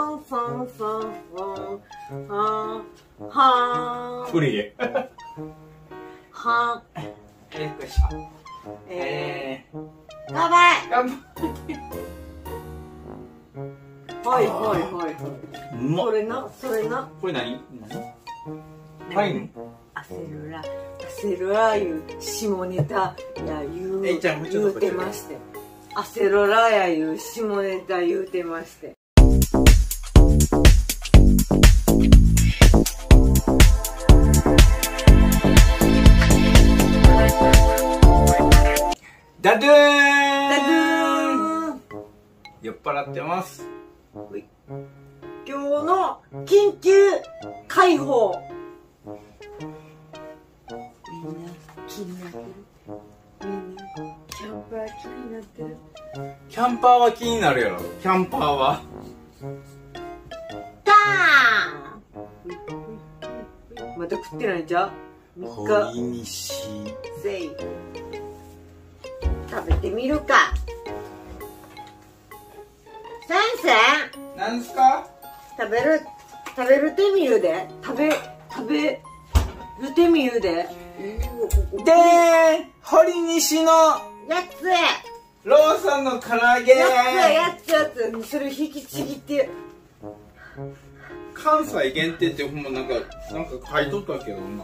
ンファンファンファンはーはー無理。 はよいしょ。 乾杯。 乾はいはいはいはい。 うまっ。 それな、それな。 これ何？ワイン？ アセロラいう下ネタや言ちゃんもうちょっとうてまして。アセロラやいう下ネタ言うてまして。 ダドゥーン。 ダドゥーン。 酔っ払ってます。 今日の緊急解放。みんな気になってる。みんなキャンパー気になってる。 キャンパーは気になるやろ。キャンパーは。 ダーン。まだ食ってないんじゃん。3日。 にし。 せい。食べてみるか。先生。 なんすか？ 食べるてみるで。食べるてみるで。 でーん、堀西のやつローソンの唐揚げ。 やつそれ引きちぎって関西限定ってほんまなんか書いとったけどな。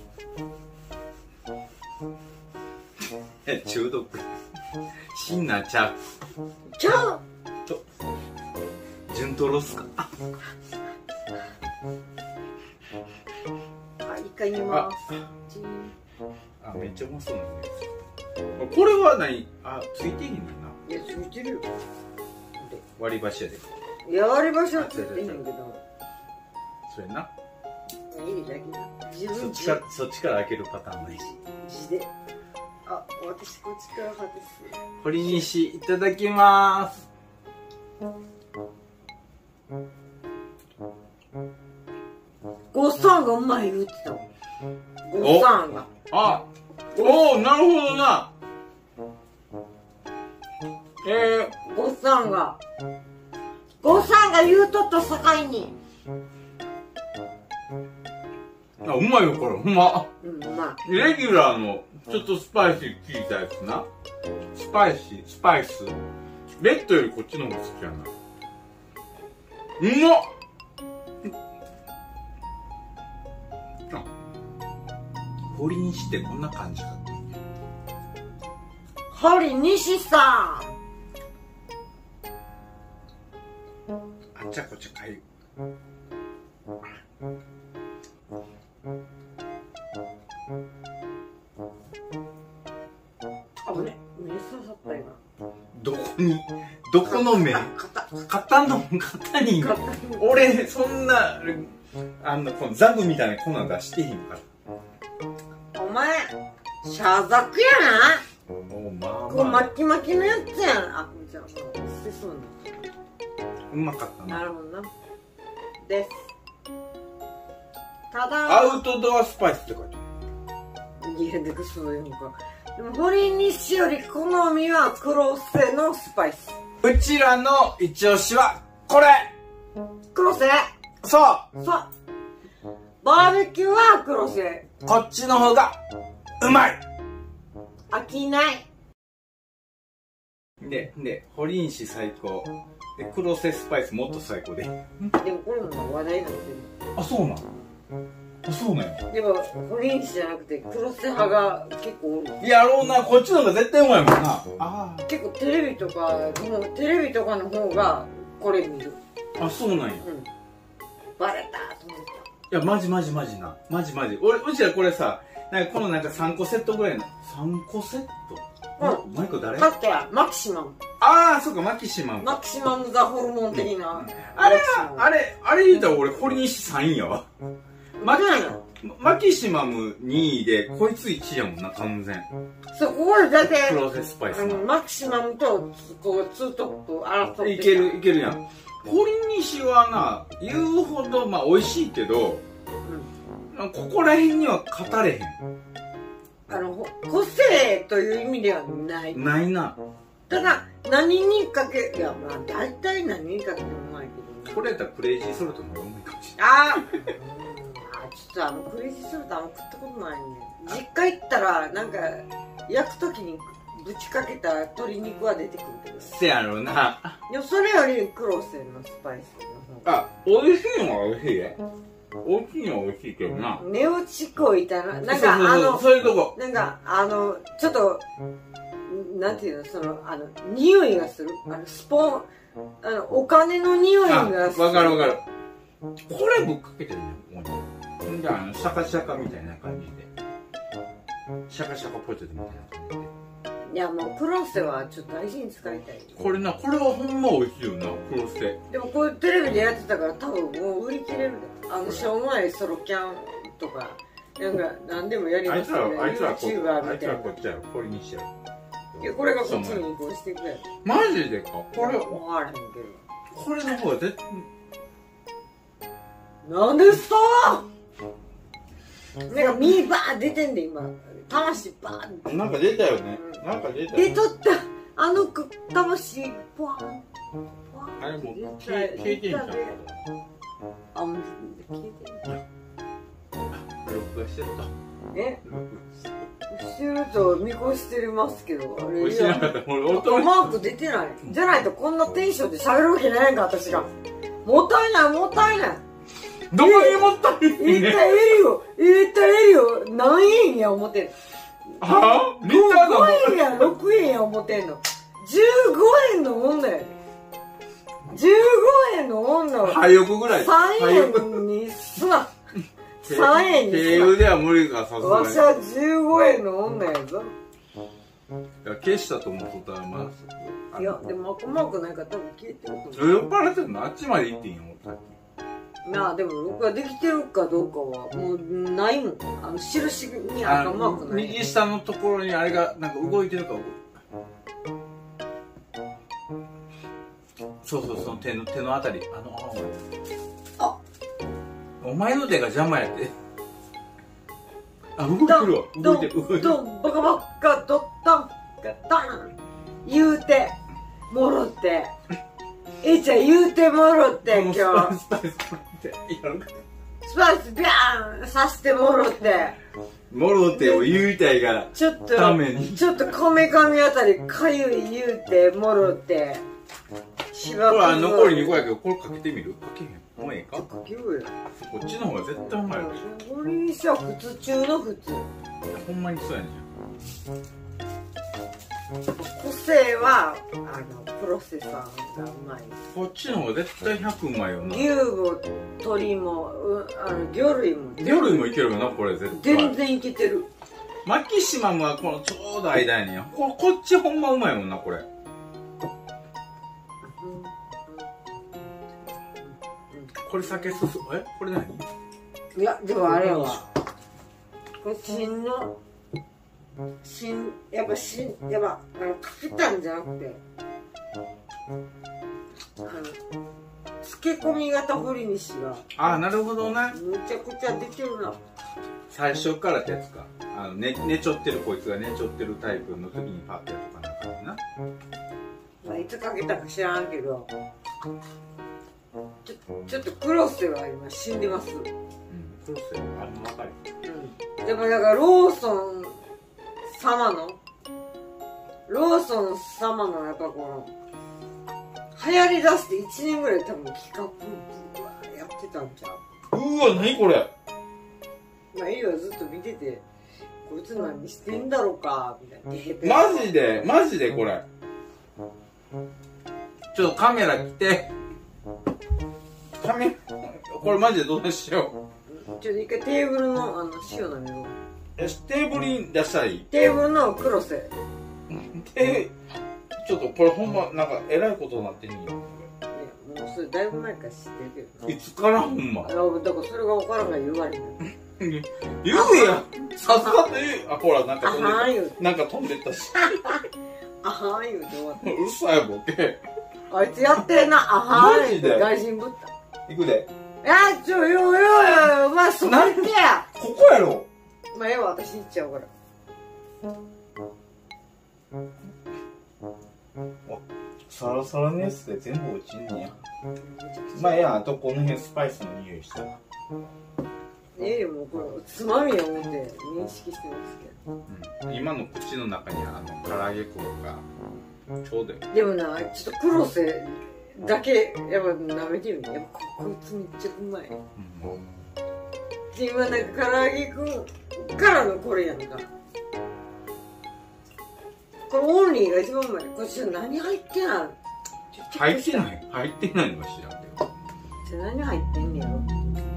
中毒。シンナーちゃう。 ちゃうと順トロっすか？ 一回煮ます。 あ、めっちゃうまそうなんです。これは何？あ、ついてへんねんな。 いや、ついてるよ。 割り箸やで。 いや、割り箸はついてへんけど。 それな。 いいだけだ。自分そっちから開けるパターンないし。 字で。あ、私こっちから派です。 堀西いただきまーす。 ごさんがうまい言ってた。ごさんが。 あ、おお、なるほどな。 ごさんが言うとった境に。 あ、うまいよこれ、ほんま。 うん、うまい。 レギュラーのちょっとスパイシー効いたやつな。スパイス。レッドよりこっちの方が好きやな。うまっ。あ、堀西ってこんな感じか。 堀西さん。 あっちゃこっちゃかゆい。 あぶね、目刺さった今。 どこの目？肩に。俺そんなこのザブみたいなこんなん出してへんから。 お前謝罪やな。こう巻き巻きのやつやん。あ、じゃあ捨てそううまかったな。 なるほどな。です。ただアウトドアスパイスって書いてある。 いや、でかそういうのか。でも堀西より好みは黒瀬のスパイス。 うちらの一押しはこれ。 黒瀬。 そう。 バーベキューは黒瀬。 こっちの方がうまい。 飽きない。 で堀西最高で黒瀬スパイスもっと最高で。 でもこれも話題になってる。 あ、そうなん。あ、そうなんや。 でも堀西じゃなくて黒瀬派が結構おる。 やろうな、こっちの方が絶対うまいもんな。あ結構テレビとかの方がこれ見る。 あ、そうなんや。 バレたと思った。 いや、マジな。マジ。うちらこれさ、なんかこの3個セットぐらいの。3個セット？もう一個誰？ だってマキシマム。 ああ、そうか、マキシマム。 マキシマムザホルモン的な。 あれ言うたら俺、堀西3位やわ。マキシマム2位で、こいつ1位やもんな、完全。 そう、ここでだって、 プロセススパイス。 マキシマムと、こう、ツートップ争っていけるやん。堀西はな、言うほど、まあ、美味しいけど、ここら辺には語れへん。 個性という意味ではない。 ないな。 ただ、何にかけ、いや、まあ、大体何にかけてもうまいけこれやったらクレイジーソルトの方がうまいかもしれない。 ちょっとクレイジーソルトあんま食ったことないね。実家行ったらなんか焼くときにぶちかけた鶏肉は出てくるけど、 せやろな。 でもそれよりクロセのスパイスの方が美味しいのは美味しいで。美味しいのは美味しいけどな。 値打ちこいたな。なんかそういうとこ。 なんかちょっとなんていうの、匂いがする。スポン、お金の匂いがする。 わかるわかる。これぶっかけてるね、ここに。じゃあ、シャカシャカみたいな感じで。シャカシャカポテトみたいな感じで。 いや、もうクロセはちょっと大事に使いたい。 これはほんま美味しいよな、クロセ。 でもこれテレビでやってたから多分もう売り切れるで。しょうもないソロキャンとか、なんか何でもやりますよね。 あいつらこっちやろ、これにしよう。いや、これがこっちに移行してくれ。 マジでかこれ、 分からへんけど。 これの方が絶対。 なんですかなんか身バー出てんで今。魂バーンなんか出たよね。なんか出たよね。 出とった。魂ポワン。 あれもう消えてんじゃん。 もう消えてん。 録画してると。 してると見越してますけど、あれ。 してなかった。 俺マーク出てない。じゃないとこんなテンションで喋るわけないやんか、私が。もったいない、もったいない。 どこにもったいないね。 言ったエリよ。何円や思ってんの。 はぁ？リッターが 5円や6円や思ってんの。15円の女やで。15円の女は早くぐらい。 3円にすな。3円にすな。 経由では無理か、さすがに。 わしは15円の女やぞ。 いや、消したと思っとったらまあ。いや、でもマークなんか多分消えてると思う。 酔っ払ってんのあっちまで行ってんよ、さっき。 なあ、でも録画できてるかどうかはもうないもん。印に赤マークない。 右下のところにあれがなんか動いてるかそう、その手のあたり。お前の手が邪魔やって。動いてるわ。動いてる。 バカバカドッタンガタン言うてもろってちゃん言うてもろって今日スパイスやるか。 スパイスビャーンさしてもろってもろってを言いたいからちょっとこめかみあたりかゆい言うてもろってしばこれ残り2個やけどこれかけてみる？かけへん。もうええか？ かけようよ。 こっちの方が絶対うまいよ。 これにさ普通中の普通。 ほんまにそうやねん。 個性はプロセサーがうまい。 こっちの方が絶対100うまいよな。 牛も鶏も魚類もいけるよな、これ絶対。 全然いけてる。 マキシマムはこのちょうど間やねんよ。こっちほんまうまいもんな、これ。これ酒すす、これ何？ いや、でもあれはこれやっぱかけたんじゃなくて漬け込み型堀西がなるほどな。 むちゃくちゃ出てるな。 最初からってやつか。寝ちょってる、こいつが寝ちょってるタイプの時にパッてやるとかなんかな。いつかけたか知らんけどちょっとクロスは今死んでます。 クロスあんま分かる。 でもだからローソン様のやっぱこの流行りだして1年ぐらい多分企画やってたんちゃう。 うわ、何これ。 まあエリはずっと見ててこいつ何してんだろうかみたいな。 マジでこれちょっとカメラ来て。これマジでどうしよう。ちょっと一回テーブルの塩飲みよう。 テーブルに出したらいい？ テーブルのクロセ。 ちょっとこれほんまなんかえらいことになってんねんよ。 もうそれだいぶ前から知ってるけど。 いつからほんま。 だからそれが分からんから言われへん。 言うやん。さすがって言う。ほらなんか飛んでた。なんか飛んでったし。 あはー言うて終わった。 うるさいボケ。 あいつやってんな。あはー言うて外人ぶった。 行くで。 お前そこ行ってや。 ここやろ。 まあ私行っちゃうから。 サラサラのやつで全部落ちんねや。まあいや、あとこの辺スパイスの匂いしたら。 もうこれつまみを思って認識してますけど、 今の口の中に唐揚げ粉がちょうどいい。 でもな、ちょっと黒瀬だけやっぱ舐めてみて、やっぱこいつめっちゃうまい、今なんか唐揚げくんからのこれやんか。これオンリーが一番うまい。これちょっと何入ってんの？ 入ってないのか知らんけど。 じゃあ何入ってんねやろ。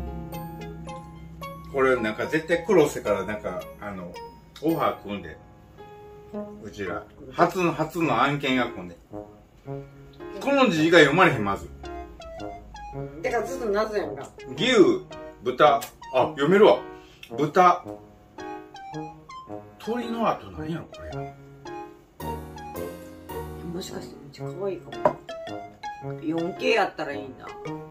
これなんか絶対黒瀬からなんかオファー組んで、うちら初の案件が組んで、この字が読まれへん。まずだからずっと謎やんか。 牛、豚、読めるわ。豚、鳥の後何やろこれ。 もしかしてめっちゃ可愛いかも。4K やったらいいな。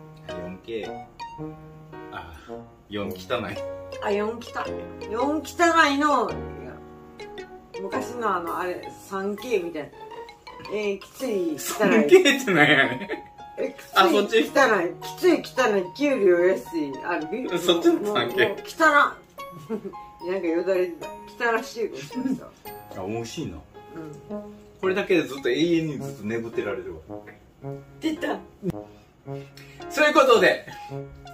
4K。4汚い。 4汚いの、昔のあれ 3K みたいな。きつい汚い。 3K って何やねん。そっちきつい汚い、給料安い。 そっちの 3K。 汚なんかよだれてた。汚しいことしました。 美味しいな。これだけでずっと永遠にずっと眠ってられるわ。 出た。 そういうことで